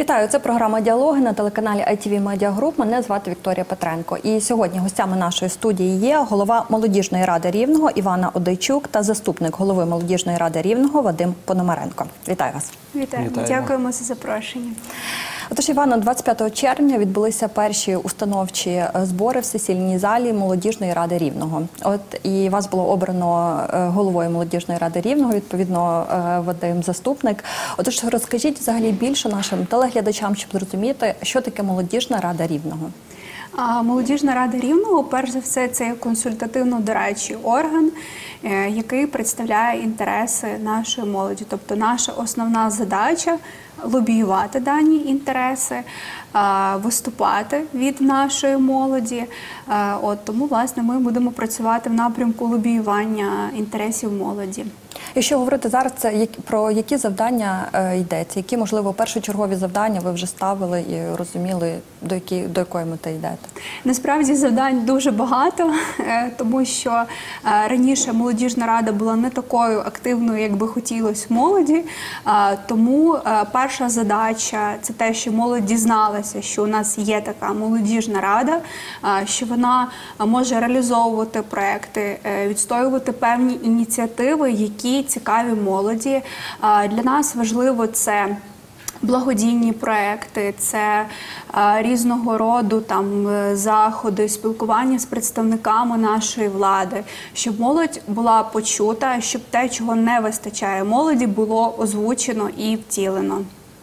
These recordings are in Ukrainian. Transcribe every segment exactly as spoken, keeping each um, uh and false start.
Вітаю, це програма «Діалоги» на телеканалі ай ті ві Media Group. Мене звати Вікторія Петренко. І сьогодні гостями нашої студії є голова Молодіжної ради Рівного Івана Одейчук та заступник голови Молодіжної ради Рівного Вадим Пономаренко. Вітаю вас. Вітаємо. Дякуємо за запрошення. Отож, Івано, двадцять п'ятого червня відбулися перші установчі збори в сесійній залі Молодіжної ради Рівного. От і вас було обрано головою Молодіжної ради Рівного, відповідно, Вадим заступник. Отож, розкажіть взагалі більше нашим телеглядачам, щоб зрозуміти, що таке Молодіжна рада Рівного. Молодіжна рада Рівного, перш за все, це консультативно-дорадчий орган, який представляє інтереси нашої молоді. Тобто наша основна задача – лобіювати дані інтереси, виступати від нашої молоді. От, тому, власне, ми будемо працювати в напрямку лобіювання інтересів молоді. Якщо говорити зараз, це про які завдання йдеться? Які, можливо, першочергові завдання ви вже ставили і розуміли, до, які, до якої мети йдете? Насправді завдань дуже багато, тому що раніше Молодіжна рада була не такою активною, як би хотілося молоді. Тому перша задача – це те, що молодь дізналася, що у нас є така Молодіжна рада, що вона може реалізовувати проекти, відстоювати певні ініціативи, які цікаві молоді. Для нас важливо це благодійні проекти, це а, різного роду там заходи, спілкування з представниками нашої влади, щоб молодь була почута, щоб те, чого не вистачає молоді, було озвучено і втілено.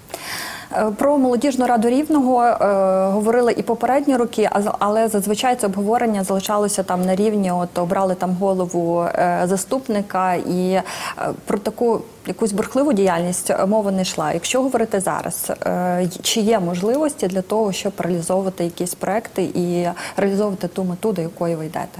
Про Молодіжну раду Рівного е, говорили і попередні роки, але зазвичай це обговорення залишалося там на рівні, от обрали там голову е, заступника, і е, про таку якусь бурхливу діяльність мова не йшла. Якщо говорити зараз, е, чи є можливості для того, щоб реалізовувати якісь проекти і реалізовувати ту мету, до якої ви йдете?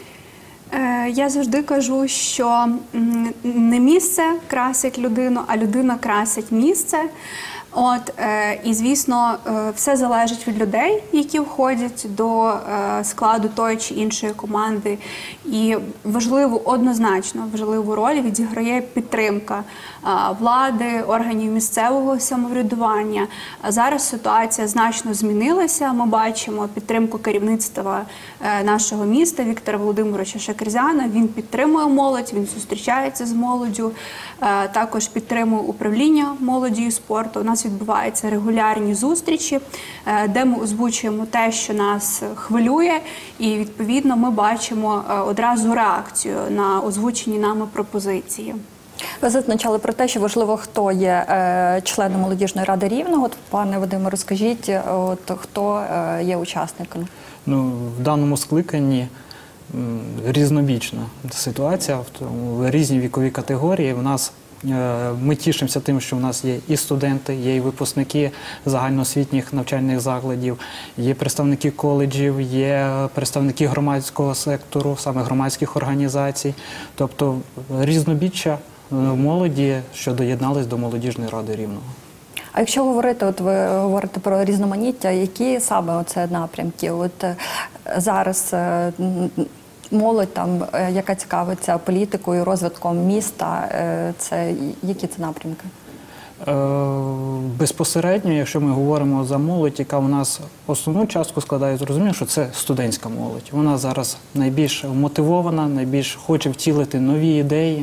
Я завжди кажу, що не місце красить людину, а людина красить місце. От, е, і, звісно, е, все залежить від людей, які входять до е, складу тої чи іншої команди. І важливу, однозначно важливу роль відіграє підтримка е, влади, органів місцевого самоврядування. Зараз ситуація значно змінилася. Ми бачимо підтримку керівництва е, нашого міста Віктора Володимировича Шакерзяна. Він підтримує молодь, він зустрічається з молоддю, е, також підтримує управління молоді і спорту. У нас відбуваються регулярні зустрічі, де ми озвучуємо те, що нас хвилює, і, відповідно, ми бачимо одразу реакцію на озвучені нами пропозиції. Ви зазначали про те, що важливо, хто є е, членом Молодіжної ради Рівного. От, пане Вадиме, розкажіть, от, хто е, є учасником? Ну, в даному скликанні м, різнобічна ситуація, в тому, різні вікові категорії. В нас Ми тішимося тим, що в нас є і студенти, є і випускники загальноосвітніх навчальних закладів, є представники коледжів, є представники громадського сектору, саме громадських організацій. Тобто різнобіччя молоді, що доєднались до Молодіжної ради Рівного. А якщо говорити, от ви говорите про різноманіття, які саме оце напрямки? От зараз молодь, там, яка цікавиться політикою, розвитком міста, це які це напрямки? Безпосередньо, якщо ми говоримо за молодь, яка у нас основну частку складає, зрозуміло, що це студентська молодь. Вона зараз найбільш мотивована, найбільш хоче втілити нові ідеї,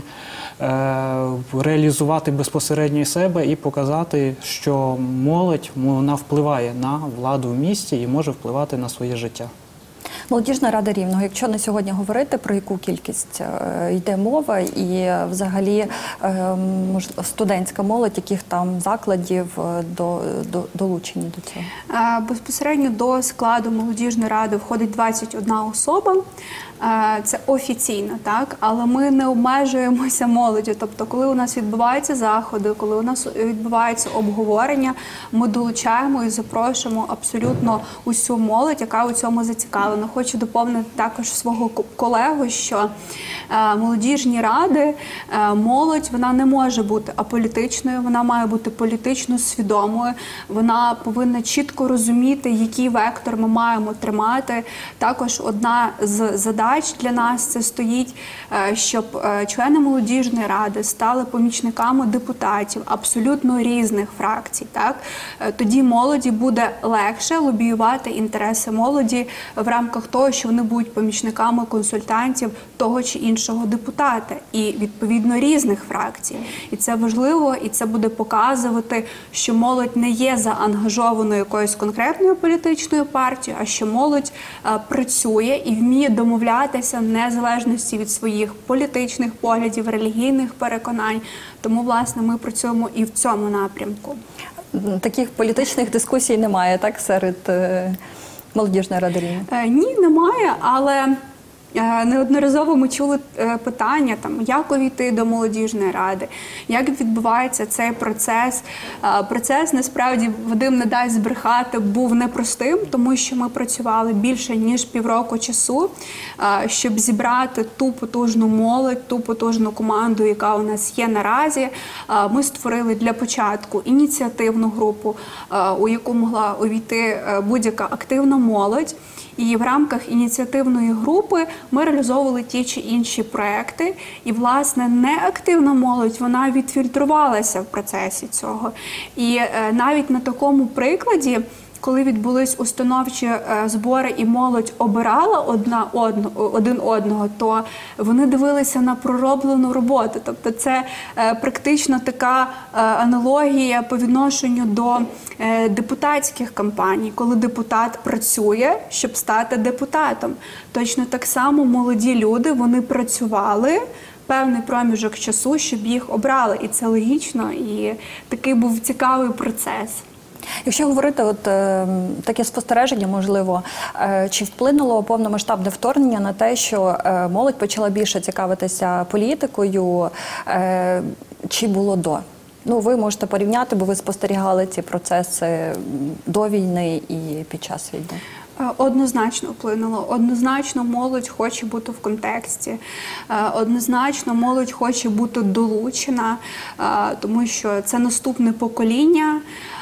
реалізувати безпосередньо себе і показати, що молодь, вона впливає на владу в місті і може впливати на своє життя. Молодіжна рада Рівного, якщо на сьогодні говорити, про яку кількість йде мова і взагалі студентська молодь, яких там закладів до, до, долучені до цього? Безпосередньо до складу Молодіжної ради входить двадцять одна особа. Це офіційно, так, але ми не обмежуємося молоддю. Тобто, коли у нас відбуваються заходи, коли у нас відбувається обговорення, ми долучаємо і запрошуємо абсолютно усю молодь, яка у цьому зацікавлена. хочу доповнити також свого колегу, що молодіжні ради, молодь, вона не може бути аполітичною, вона має бути політично свідомою, вона повинна чітко розуміти, який вектор ми маємо тримати. Також одна з задач для нас це стоїть, щоб члени молодіжної ради стали помічниками депутатів абсолютно різних фракцій. Так? Тоді молоді буде легше лобіювати інтереси молоді в рамках того, що вони будуть помічниками консультантів того чи іншого депутата і, відповідно, різних фракцій. І це важливо, і це буде показувати, що молодь не є заангажованою якоюсь конкретною політичною партією, а що молодь а, працює і вміє домовлятися в незалежності від своїх політичних поглядів, релігійних переконань. Тому, власне, ми працюємо і в цьому напрямку. Таких політичних дискусій немає, так, серед е, молодіжної ради рівня? Е, ні, немає, але неодноразово ми чули питання, там, як увійти до молодіжної ради, як відбувається цей процес. Процес, насправді, Вадим не дасть збрехати, був непростим, тому що ми працювали більше, ніж півроку часу, щоб зібрати ту потужну молодь, ту потужну команду, яка у нас є наразі. Ми створили для початку ініціативну групу, у яку могла увійти будь-яка активна молодь. І в рамках ініціативної групи ми реалізовували ті чи інші проекти. І, власне, неактивна молодь, вона відфільтрувалася в процесі цього. І навіть на такому прикладі, коли відбулись установчі збори і молодь обирала одна одну, один одного, то вони дивилися на пророблену роботу. Тобто це практично така аналогія по відношенню до депутатських кампаній, коли депутат працює, щоб стати депутатом. Точно так само молоді люди, вони працювали певний проміжок часу, щоб їх обрали. І це логічно, і такий був цікавий процес. Якщо говорити, от е, таке спостереження, можливо, е, чи вплинуло повномасштабне вторгнення на те, що е, молодь почала більше цікавитися політикою, е, чи було до? Ну, ви можете порівняти, бо ви спостерігали ці процеси до війни і під час війни. Однозначно вплинуло. Однозначно молодь хоче бути в контексті. Однозначно молодь хоче бути долучена, тому що це наступне покоління,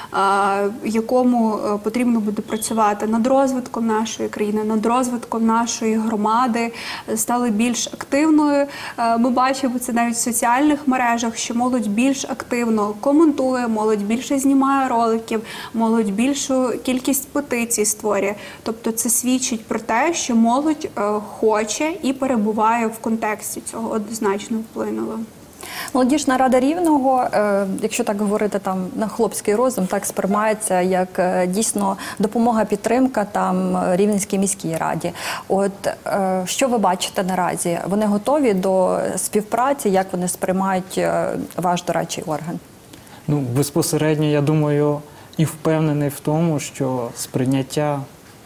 якому потрібно буде працювати над розвитком нашої країни, над розвитком нашої громади, стали більш активною. Ми бачимо це навіть в соціальних мережах, що молодь більш активно коментує, молодь більше знімає роликів, молодь більшу кількість петицій створює. Тобто це свідчить про те, що молодь хоче і перебуває в контексті цього, однозначно вплинуло. Молодіжна рада Рівного, якщо так говорити там на хлопський розум, так сприймається як дійсно допомога, підтримка там Рівненській міській раді. От що ви бачите наразі? Вони готові до співпраці? Як вони сприймають ваш дорадчий орган? Ну, безпосередньо, я думаю, і впевнений в тому, що сприйняття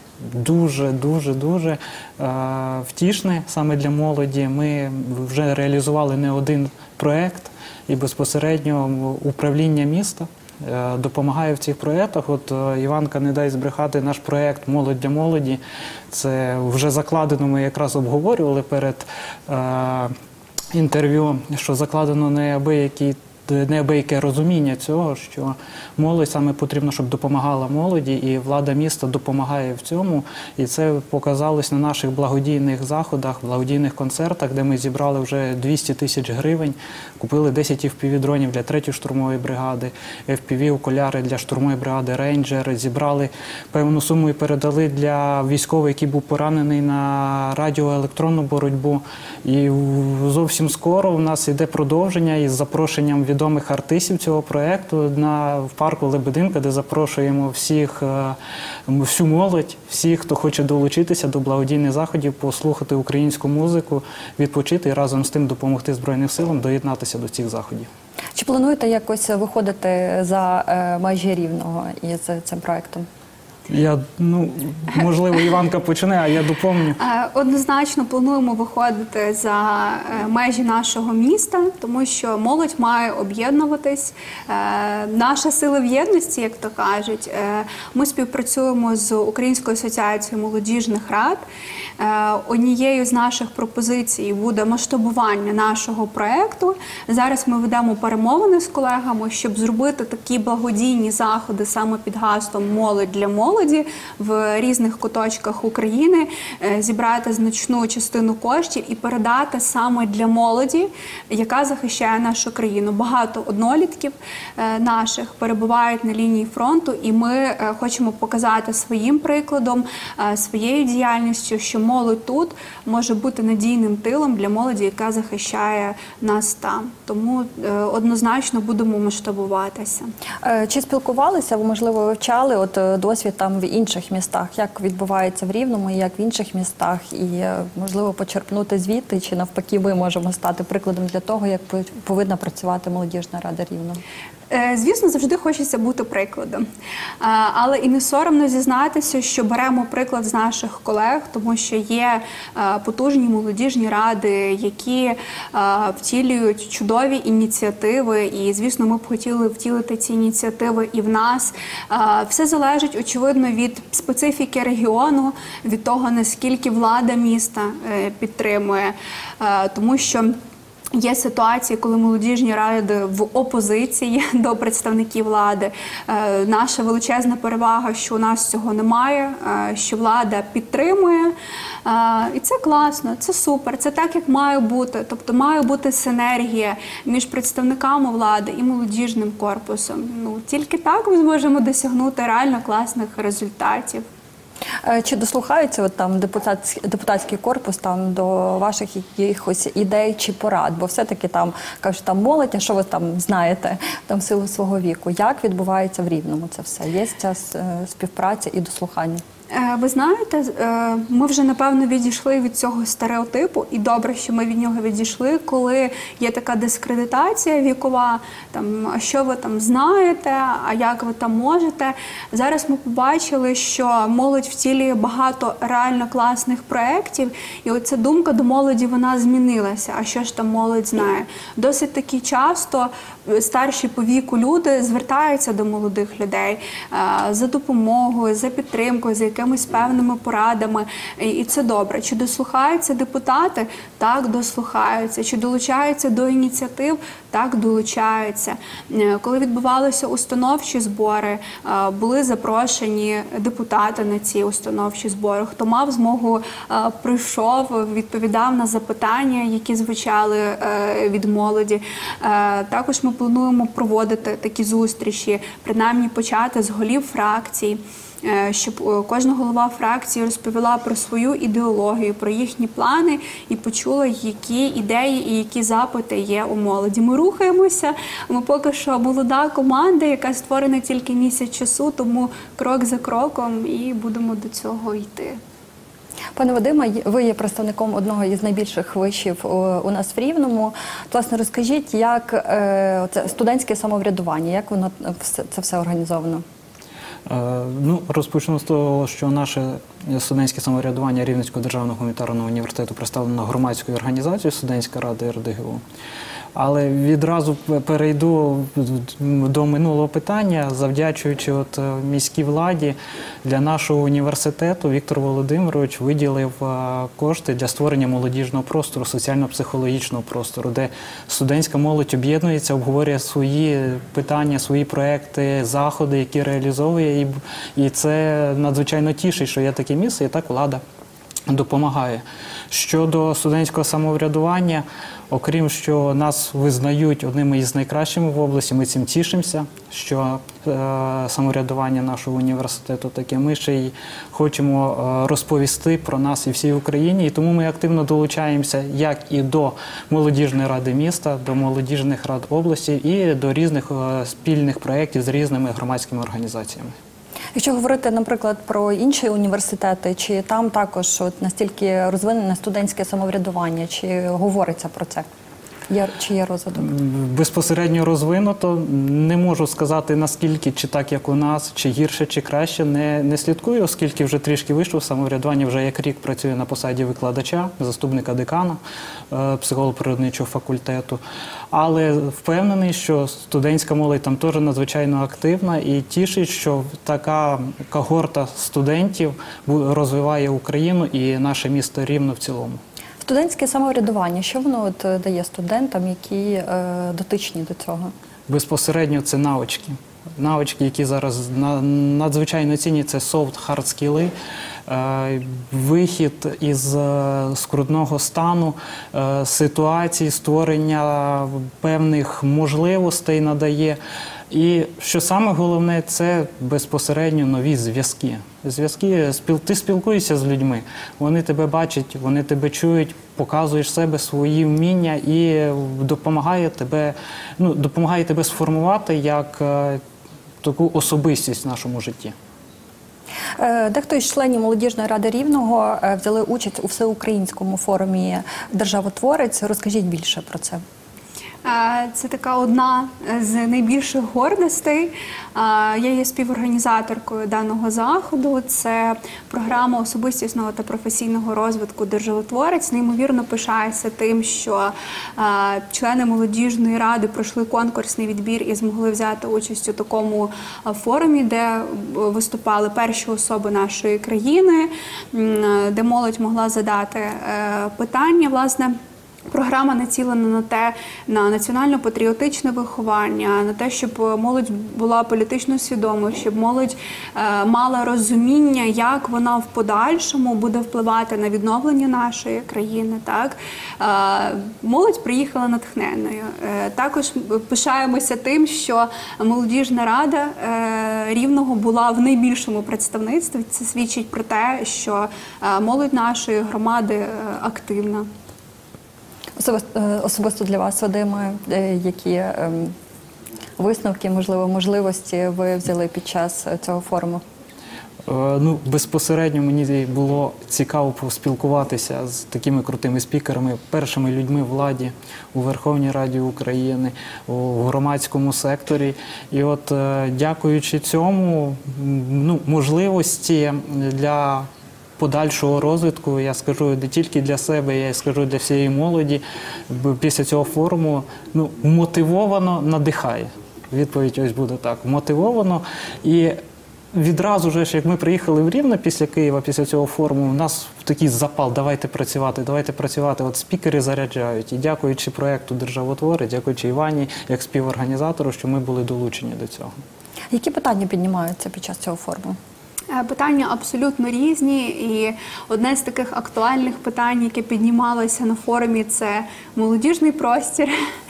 дуже-дуже-дуже е, втішне саме для молоді. Ми вже реалізували не один проєкт, і безпосередньо управління міста е, допомагає в цих проєктах. От е, Іванка не дасть збрехати, наш проєкт «Молодь для молоді». Це вже закладено, ми якраз обговорювали перед е, інтерв'ю, що закладено неабиякі неабияке розуміння цього, що молодь саме потрібно, щоб допомагала молоді, і влада міста допомагає в цьому. І це показалось на наших благодійних заходах, благодійних концертах, де ми зібрали вже двісті тисяч гривень, купили десять еф пі ві-дронів для третьої штурмової бригади, еф пі ві-окуляри для штурмової бригади «Рейнджер», зібрали певну суму і передали для військового, який був поранений на радіоелектронну боротьбу. І зовсім скоро у нас йде продовження із запрошенням від відомих артистів цього проєкту на, в парку Лебединка, де запрошуємо всіх, всю молодь, всіх, хто хоче долучитися до благодійних заходів, послухати українську музику, відпочити і разом з тим допомогти Збройним силам доєднатися до цих заходів. Чи плануєте якось виходити за межі Рівного із цим проєктом? Я, ну, можливо, Іванка почне, а я доповню. Е, Однозначно плануємо виходити за е, межі нашого міста, тому що молодь має об'єднуватись. Е, Наша сила в єдності, як то кажуть. Е, Ми співпрацюємо з Українською асоціацією молодіжних рад. Е, Однією з наших пропозицій буде масштабування нашого проєкту. Зараз ми ведемо перемовини з колегами, щоб зробити такі благодійні заходи саме під гаслом «Молодь для молоді» в різних куточках України, зібрати значну частину коштів і передати саме для молоді, яка захищає нашу країну. Багато однолітків наших перебувають на лінії фронту, і ми хочемо показати своїм прикладом, своєю діяльністю, що молодь тут може бути надійним тилом для молоді, яка захищає нас там. Тому однозначно будемо масштабуватися. Чи спілкувалися, ви, можливо, вивчали от досвід там в інших містах, як відбувається в Рівному, як в інших містах, і, можливо, почерпнути звідти, чи навпаки ми можемо стати прикладом для того, як повинна працювати молодіжна рада Рівного? Звісно, завжди хочеться бути прикладом. Але і не соромно зізнатися, що беремо приклад з наших колег, тому що є потужні молодіжні ради, які втілюють чудові ініціативи. І, звісно, ми б хотіли втілити ці ініціативи і в нас. Все залежить, очевидно, від специфіки регіону, від того, наскільки влада міста підтримує. Тому що є ситуації, коли молодіжні ради в опозиції до представників влади. Е, наша величезна перевага, що у нас цього немає, е, що влада підтримує. Е, і це класно, це супер, це так, як має бути. Тобто має бути синергія між представниками влади і молодіжним корпусом. Ну, тільки так ми зможемо досягнути реально класних результатів. Чи дослухаються от, там, депутатський, депутатський корпус там, до ваших якихось ідей чи порад? Бо все-таки там кажуть, там молодь, а що ви там знаєте там, в силу свого віку? Як відбувається в Рівному це все? Є ця співпраця і дослухання? Ви знаєте, ми вже, напевно, відійшли від цього стереотипу, і добре, що ми від нього відійшли, коли є така дискредитація вікова, там, а що ви там знаєте, а як ви там можете. Зараз ми побачили, що молодь втілює багато реально класних проєктів, і оця думка до молоді, вона змінилася. А що ж там молодь знає? Досить таки часто старші по віку люди звертаються до молодих людей за допомогою, за підтримкою, за якимись певними порадами, і це добре. Чи дослухаються депутати? Так, дослухаються. Чи долучаються до ініціатив? Так, долучаються. Коли відбувалися установчі збори, були запрошені депутати на ці установчі збори. Хто мав змогу, прийшов, відповідав на запитання, які звучали від молоді. Також ми плануємо проводити такі зустрічі, принаймні почати з голів фракцій, щоб кожна голова фракції розповіла про свою ідеологію, про їхні плани і почула, які ідеї і які запити є у молоді. Ми рухаємося, ми поки що молода команда, яка створена тільки місяць часу, тому крок за кроком і будемо до цього йти. Пане Вадиме, ви є представником одного із найбільших вишів у нас в Рівному. Власне, розкажіть, як е, це студентське самоврядування, як воно це все організовано? Ну, розпочну з того, що наше студентське самоврядування Рівненського державного гуманітарного університету представлено громадською організацією «Студентська рада ер де ге у». Але відразу перейду до минулого питання, завдячуючи от міській владі, для нашого університету Віктор Володимирович виділив кошти для створення молодіжного простору, соціально-психологічного простору, де студентська молодь об'єднується, обговорює свої питання, свої проекти, заходи, які реалізовує. І це надзвичайно тішить, що є таке місце, і так влада допомагає. Щодо студентського самоврядування, окрім що нас визнають одними із найкращими в області, ми цим тішимося, що е, самоврядування нашого університету таке. Ми ще й хочемо е, розповісти про нас і всій Україні, і тому ми активно долучаємося як і до молодіжної ради міста, до молодіжних рад області і до різних е, спільних проєктів з різними громадськими організаціями. Якщо говорити, наприклад, про інші університети, чи там також от настільки розвинене студентське самоврядування, чи говориться про це? Є, чи є розвиток? Безпосередньо розвинуто. Не можу сказати, наскільки, чи так, як у нас, чи гірше, чи краще. Не, не слідкую, оскільки вже трішки вийшов самоврядування, вже як рік працюю на посаді викладача, заступника декана е, психолого-природничого факультету. Але впевнений, що студентська молодь там теж надзвичайно активна і тішить, що така когорта студентів розвиває Україну і наше місто Рівно в цілому. Студентське самоврядування, що воно от дає студентам, які е, дотичні до цього? Безпосередньо це навички. Навички, які зараз надзвичайно цінні, це soft-hard скіли, вихід із скрутного стану, ситуації, створення певних можливостей надає. І що саме головне, це безпосередньо нові зв'язки. Зв'язки, ти спілкуєшся з людьми, вони тебе бачать, вони тебе чують, показуєш себе, свої вміння і допомагає тебе, ну, допомагає тебе сформувати як таку особистість в нашому житті. Дехто із членів Молодіжної ради Рівного взяли участь у всеукраїнському форумі «Державотворець». Розкажіть більше про це. Це така одна з найбільших гордостей. Я є співорганізаторкою даного заходу. Це програма особистісного та професійного розвитку «Державотворець». Неймовірно пишаюся тим, що члени Молодіжної ради пройшли конкурсний відбір і змогли взяти участь у такому форумі, де виступали перші особи нашої країни, де молодь могла задати питання, власне. Програма націлена на те, на національно-патріотичне виховання, на те, щоб молодь була політично свідомою, щоб молодь е, мала розуміння, як вона в подальшому буде впливати на відновлення нашої країни. Так? Е, молодь приїхала натхненною. Е, також пишаємося тим, що Молодіжна рада е, Рівного була в найбільшому представництві. Це свідчить про те, що е, молодь нашої громади е, активна. Особисто для вас, Вадиме, які висновки, можливо, можливості ви взяли під час цього форуму? Ну, безпосередньо мені було цікаво поспілкуватися з такими крутими спікерами, першими людьми владі у Верховній Раді України, у громадському секторі. І от, дякуючи цьому, ну, можливості для подальшого розвитку, я скажу не тільки для себе, я скажу для всієї молоді, після цього форуму, ну, мотивовано надихає. Відповідь ось буде так, мотивовано. І відразу ж, як ми приїхали в Рівне після Києва, після цього форуму, у нас такий запал, давайте працювати, давайте працювати. От спікери заряджають. І дякуючи проєкту «Державотворець», дякуючи Івані, як співорганізатору, що ми були долучені до цього. Які питання піднімаються під час цього форуму? Питання абсолютно різні, і одне з таких актуальних питань, яке піднімалося на форумі, це молодіжний простір.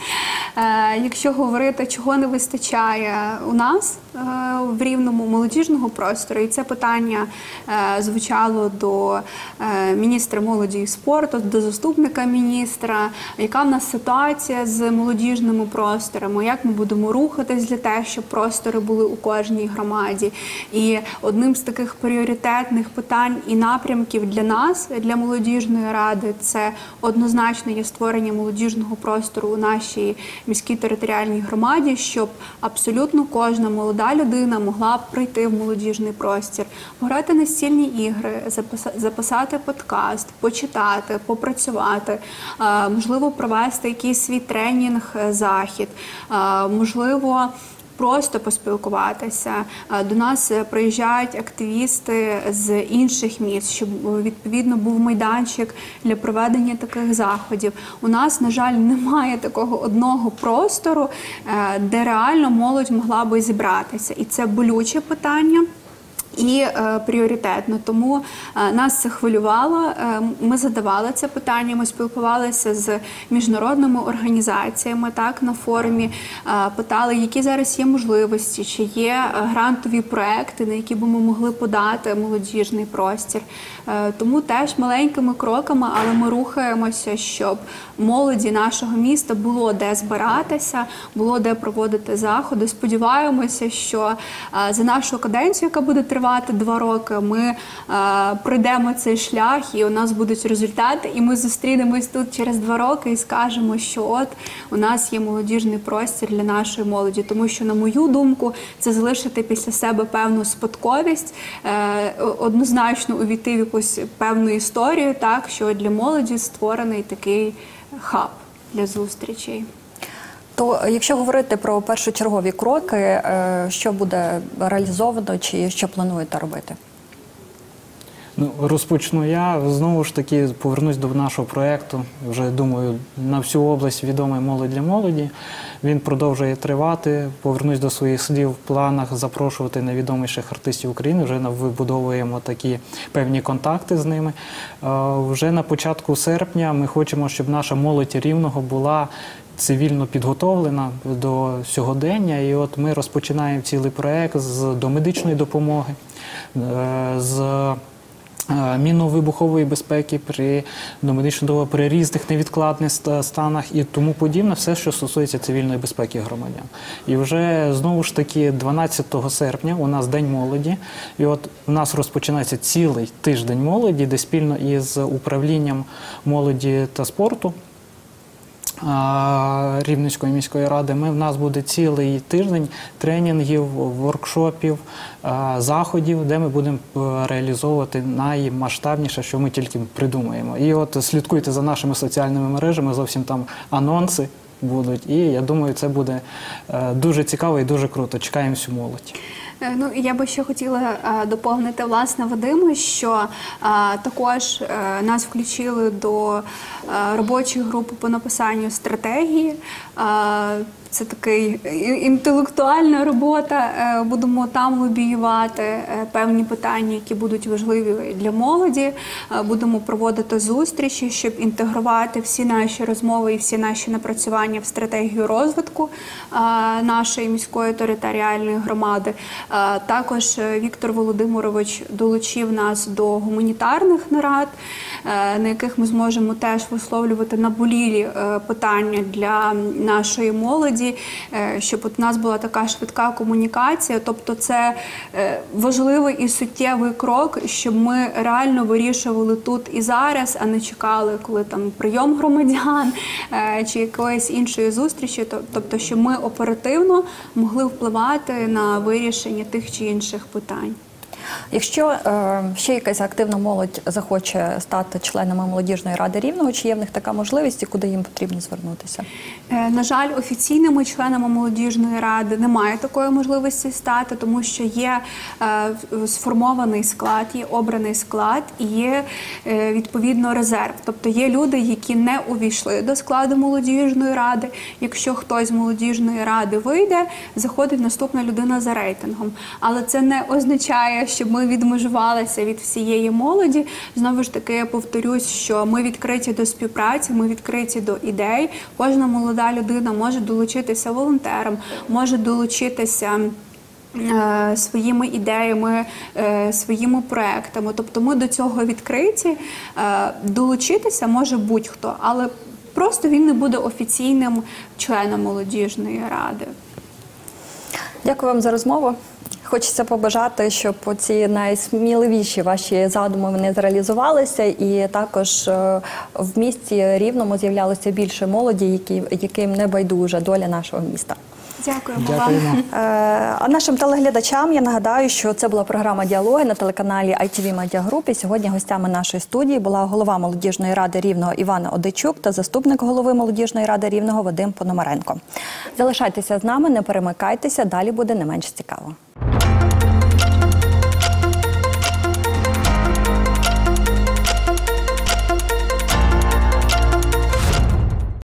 Якщо говорити, чого не вистачає у нас в Рівному молодіжного простору, і це питання звучало до міністра молоді і спорту, до заступника міністра, яка в нас ситуація з молодіжними просторами, як ми будемо рухатись для того, щоб простори були у кожній громаді. І одним з таких пріоритетних питань і напрямків для нас, для Молодіжної ради, це однозначно є створення молодіжного простору у нашій міській територіальній громаді, щоб абсолютно кожна молода людина могла б прийти в молодіжний простір, пограти настільні ігри, записати подкаст, почитати, попрацювати, можливо, провести якийсь свій тренінг-захід, можливо, просто поспілкуватися. До нас приїжджають активісти з інших міст, щоб, відповідно, був майданчик для проведення таких заходів. У нас, на жаль, немає такого одного простору, де реально молодь могла би зібратися. І це болюче питання. І е, пріоритетно. Тому е, нас це хвилювало, е, ми задавали це питання, ми спілкувалися з міжнародними організаціями так, на форумі, е, питали, які зараз є можливості, чи є грантові проекти, на які б ми могли подати молодіжний простір. Е, тому теж маленькими кроками, але ми рухаємося, щоб молоді нашого міста було де збиратися, було де проводити заходи. Сподіваємося, що е, за нашу каденцію, яка буде тривати, тривати два роки. Ми е, пройдемо цей шлях, і у нас будуть результати, і ми зустрінемось тут через два роки і скажемо, що от у нас є молодіжний простір для нашої молоді. Тому що, на мою думку, це залишити після себе певну спадковість, е, однозначно увійти в якусь певну історію, так, що для молоді створений такий хаб для зустрічей. То якщо говорити про першочергові кроки, е, що буде реалізовано чи що плануєте робити? Ну, розпочну я. Знову ж таки, повернусь до нашого проєкту. Вже, думаю, на всю область відомий «Молодь для молоді». Він продовжує тривати. Повернусь до своїх слів, в планах запрошувати найвідоміших артистів України. Вже вибудовуємо такі певні контакти з ними. Вже на початку серпня ми хочемо, щоб наша молодь Рівного була цивільно підготовлена до сьогодення. І от ми розпочинаємо цілий проєкт з домедичної допомоги, з мінно-вибухової безпеки, при домедичному, при різних невідкладних станах і тому подібне, все, що стосується цивільної безпеки громадян. І вже, знову ж таки, дванадцятого серпня у нас День молоді, і от у нас розпочинається цілий тиждень молоді, де спільно із управлінням молоді та спорту Рівненської міської ради, ми, в нас буде цілий тиждень тренінгів, воркшопів, заходів, де ми будемо реалізовувати наймасштабніше, що ми тільки придумаємо. І от слідкуйте за нашими соціальними мережами, зовсім там анонси будуть, і я думаю, це буде дуже цікаво і дуже круто. Чекаємо всю молодь. Ну, я би ще хотіла а, доповнити, власне, Вадиму, що а, також а, нас включили до а, робочої групи по написанню стратегії. А, це такий інтелектуальна робота, будемо там лобіювати певні питання, які будуть важливі для молоді, будемо проводити зустрічі, щоб інтегрувати всі наші розмови і всі наші напрацювання в стратегію розвитку нашої міської територіальної громади. Також Віктор Володимирович долучив нас до гуманітарних нарад, на яких ми зможемо теж висловлювати наболілі питання для нашої молоді, щоб от у нас була така швидка комунікація. Тобто це важливий і суттєвий крок, щоб ми реально вирішували тут і зараз, а не чекали, коли там прийом громадян чи якоїсь іншої зустрічі. Тобто, щоб ми оперативно могли впливати на вирішення тих чи інших питань. Якщо е, ще якась активна молодь захоче стати членами молодіжної ради Рівного, чи є в них така можливість і куди їм потрібно звернутися? Е, на жаль, офіційними членами молодіжної ради немає такої можливості стати, тому що є е, сформований склад, є обраний склад і є е, відповідно резерв. Тобто є люди, які не увійшли до складу молодіжної ради. Якщо хтось з молодіжної ради вийде, заходить наступна людина за рейтингом. Але це не означає, щоб ми відмежувалися від всієї молоді. Знову ж таки, я повторюсь, що ми відкриті до співпраці, ми відкриті до ідей. Кожна молода людина може долучитися волонтером, може долучитися е, своїми ідеями, е, своїми проектами. Тобто ми до цього відкриті. Е, долучитися може будь-хто, але просто він не буде офіційним членом молодіжної ради. Дякую вам за розмову. Хочеться побажати, щоб ці найсміливіші ваші задуми вони зреалізувалися, і також в місті Рівному з'являлося більше молоді, які, яким не байдужа доля нашого міста. Дякуємо, Дякуємо вам. А нашим телеглядачам я нагадаю, що це була програма «Діалоги» на телеканалі ай ті ві Media Group. І сьогодні гостями нашої студії була голова молодіжної ради Рівного Івана Одичук та заступник голови молодіжної ради Рівного Вадим Пономаренко. Залишайтеся з нами, не перемикайтеся, далі буде не менш цікаво.